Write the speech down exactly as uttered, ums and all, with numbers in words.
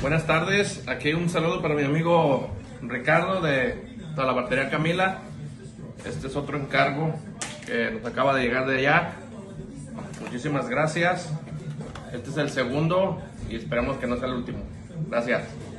Buenas tardes, aquí un saludo para mi amigo Ricardo de Talabartería Camila. Este es otro encargo que nos acaba de llegar de allá. Muchísimas gracias. Este es el segundo y esperamos que no sea el último. Gracias.